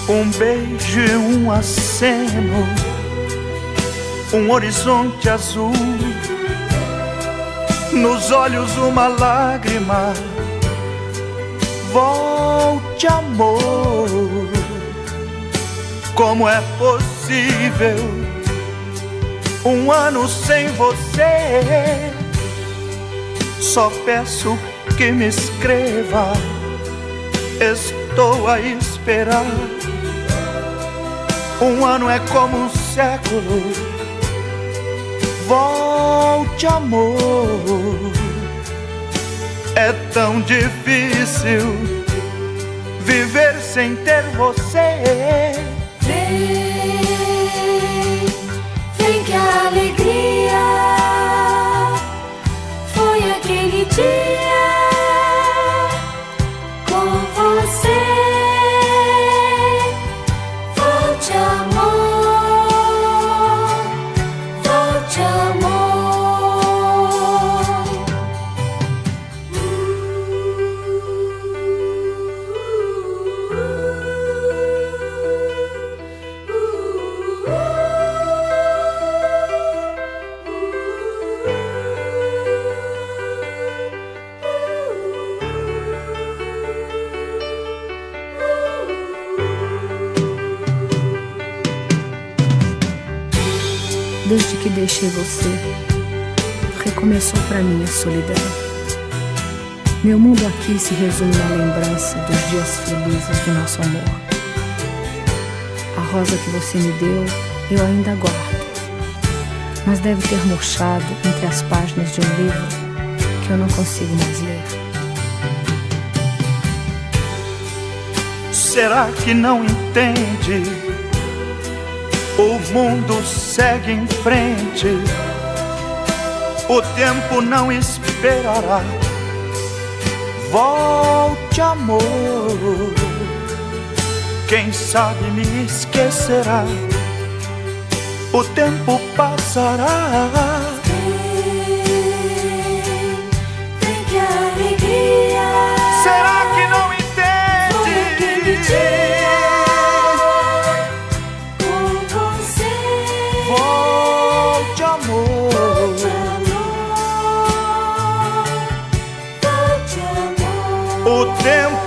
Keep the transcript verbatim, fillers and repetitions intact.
Um beijo e um aceno, um horizonte azul, nos olhos uma lágrima. Volte, amor. Como é possível um ano sem você? Só peço que me escreva, estou a esperar. Um ano é como um século. Volte, amor. É tão difícil viver sem ter você. Vem, vem que a alegria foi aquele dia com você. Volte, amor, volte, amor. Desde que deixei você, recomeçou pra mim a solidão. Meu mundo aqui se resume na lembrança dos dias felizes do nosso amor. A rosa que você me deu, eu ainda guardo, mas deve ter murchado entre as páginas de um livro que eu não consigo mais ler. Será que não entende? O mundo segue em frente, o tempo não esperará. Volte, amor, quem sabe me esquecerá. O tempo passará. Vem que a alegria. Será que não entende? Volte, amor. Volte, amor. O tempo